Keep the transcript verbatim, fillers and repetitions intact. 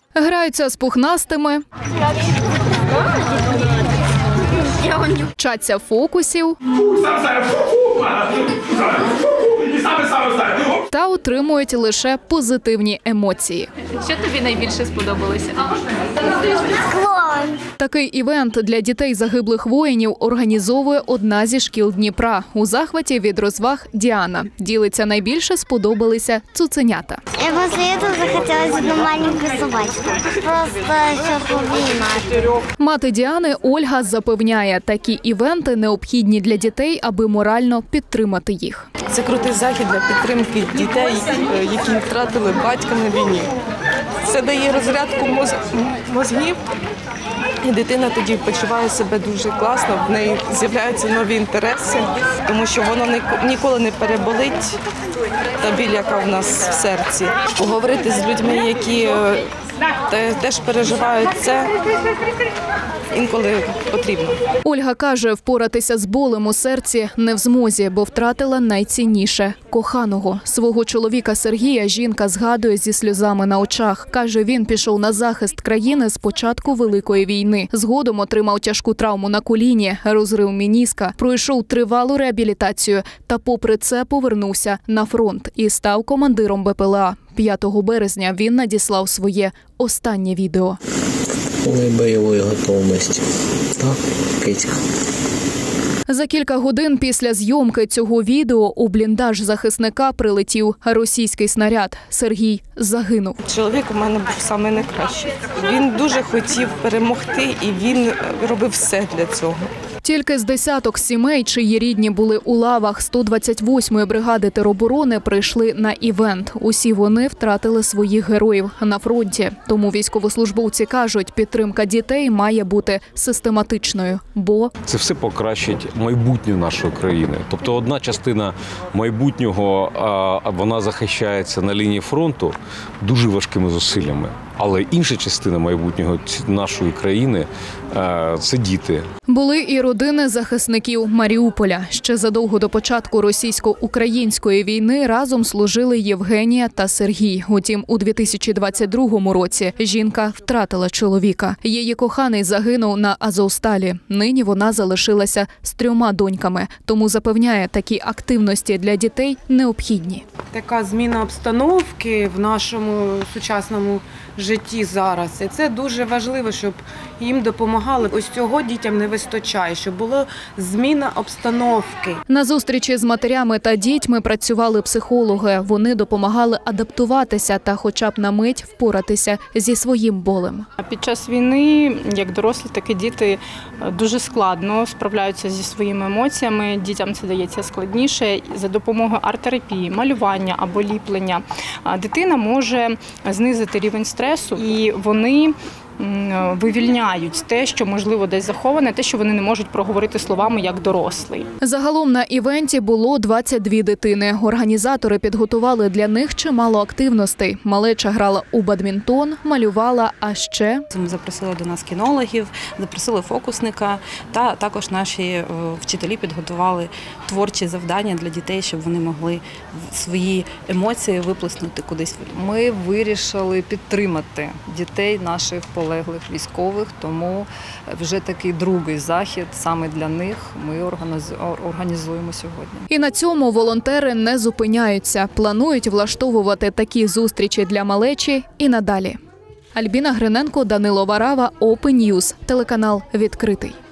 Граються з пухнастими, вчаться фокусів та отримують лише позитивні емоції. Що тобі найбільше сподобалося? Такий івент для дітей загиблих воїнів організовує одна зі шкіл Дніпра. У захваті від розваг Діана. Ділиться, найбільше сподобалися цуценята. Я після цього захотілося одну маленьку собачку. Просто щоб обіймати. Мати Діани Ольга запевняє, такі івенти необхідні для дітей, аби морально підтримати їх. Це крутий захід для підтримки дітей, які втратили батька на війні. Це дає розрядку моз... мозгів. І дитина тоді почуває себе дуже класно, в неї з'являються нові інтереси, тому що воно ніколи не переболить та біль, яка в нас в серці. Поговорити з людьми, які теж переживають це, інколи потрібно. Ольга каже, впоратися з болем у серці не в змозі, бо втратила найцінніше – коханого. Свого чоловіка Сергія жінка згадує зі сльозами на очах. Каже, він пішов на захист країни з початку Великої війни. Згодом отримав тяжку травму на коліні, розрив меніска, пройшов тривалу реабілітацію та попри це повернувся на фронт і став командиром Бе Пе Еле А. п'ятого березня він надіслав своє останнє відео. Повної бойової готовності. Так, кицька. За кілька годин після зйомки цього відео у бліндаж захисника прилетів російський снаряд. Сергій загинув. Чоловік у мене був саме найкращий. Він дуже хотів перемогти і він робив все для цього. Тільки з десяток сімей, чиї рідні були у лавах сто двадцять восьмої бригади тероборони, прийшли на івент. Усі вони втратили своїх героїв на фронті. Тому військовослужбовці кажуть, підтримка дітей має бути систематичною, бо це все покращить майбутнє нашої країни. Тобто одна частина майбутнього, вона захищається на лінії фронту дуже важкими зусиллями. Але інша частина майбутнього нашої країни – це діти. Були і родини захисників Маріуполя. Ще задовго до початку російсько-української війни разом служили Євгенія та Сергій. Утім, у дві тисячі двадцять другому році жінка втратила чоловіка. Її коханий загинув на Азовсталі. Нині вона залишилася з трьома доньками. Тому запевняє, такі активності для дітей необхідні. Така зміна обстановки в нашому сучасному житті зараз. І це дуже важливо, щоб їм допомагали. Ось цього дітям не вистачає, щоб була зміна обстановки. На зустрічі з матерями та дітьми працювали психологи. Вони допомагали адаптуватися та хоча б на мить впоратися зі своїм болем. Під час війни, як дорослі, так і діти дуже складно справляються зі своїми емоціями. Дітям це дається складніше. За допомогою арт-терапії, малювання або ліплення дитина може знизити рівень стресу, і вони вивільняють те, що, можливо, десь заховане, те, що вони не можуть проговорити словами як дорослий. Загалом на івенті було двадцять дві дитини. Організатори підготували для них чимало активностей. Малеча грала у бадмінтон, малювала, а ще… Ми запросили до нас кінологів, запросили фокусника, та також наші вчителі підготували творчі завдання для дітей, щоб вони могли свої емоції виплеснути кудись. Ми вирішили підтримати дітей наших полеглих військових, тому вже такий другий захід саме для них ми організуємо сьогодні. І на цьому волонтери не зупиняються. Планують влаштовувати такі зустрічі для малечі і надалі. Альбіна Гриненко, Данило Варава, Open News, телеканал «Відкритий».